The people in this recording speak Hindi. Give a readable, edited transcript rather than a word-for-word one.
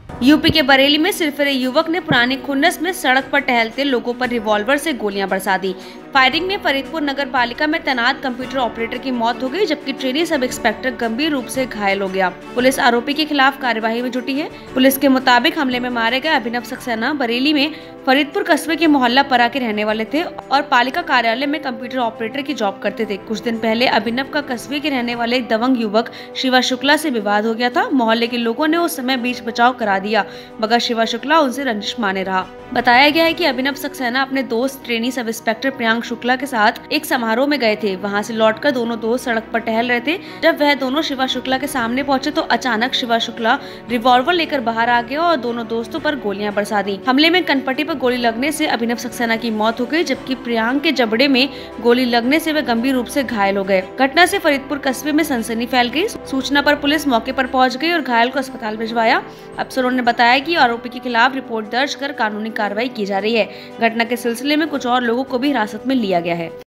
यूपी के बरेली में सिरफिरे युवक ने पुरानी खुन्नस में सड़क पर टहलते लोगों पर रिवॉल्वर से गोलियां बरसा दी। फायरिंग में फरीदपुर नगर पालिका में तैनात कंप्यूटर ऑपरेटर की मौत हो गई, जबकि ट्रेनी सब इंस्पेक्टर गंभीर रूप से घायल हो गया। पुलिस आरोपी के खिलाफ कार्यवाही में जुटी है। पुलिस के मुताबिक हमले में मारे गए अभिनव सक्सेना बरेली में फरीदपुर कस्बे के मोहल्ला परा के रहने वाले थे और पालिका कार्यालय में कंप्यूटर ऑपरेटर की जॉब करते थे। कुछ दिन पहले अभिनव का कस्बे के रहने वाले दबंग युवक शिवा शुक्ला से विवाद हो गया था। मोहल्ले के लोगों ने उस समय बीच बचाव करा दिया, मगर शिवा शुक्ला उनसे रंजिश माने रहा। बताया गया है कि अभिनव सक्सेना अपने दोस्त trainee sub inspector Priyank Shukla के साथ एक समारोह में गए थे। वहां से लौटकर दोनों दोस्त सड़क पर टहल रहे थे। जब वह दोनों शिवा शुक्ला के सामने पहुंचे तो अचानक शिवा शुक्ला रिवॉल्वर लेकर बाहर आ गया और दोनों दोस्तों पर गोलियां बरसा दी। हमले में कनपट्टी पर गोली लगने से अभिनव सक्सेना की मौत हो गई, जबकि प्रियांक के जबड़े में गोली लगने से वे गंभीर रूप से घायल हो गए। घटना से फरीदपुर कस्बे में सनसनी फैल गई। सूचना पर पुलिस मौके पर पहुंच गई और घायल को अस्पताल भिजवाया। अफसरों ने बताया कि आरोपी के खिलाफ रिपोर्ट दर्ज कर कानूनी कार्रवाई की जा रही है। घटना के सिलसिले में कुछ और लोगों को भी हिरासत में लिया गया है।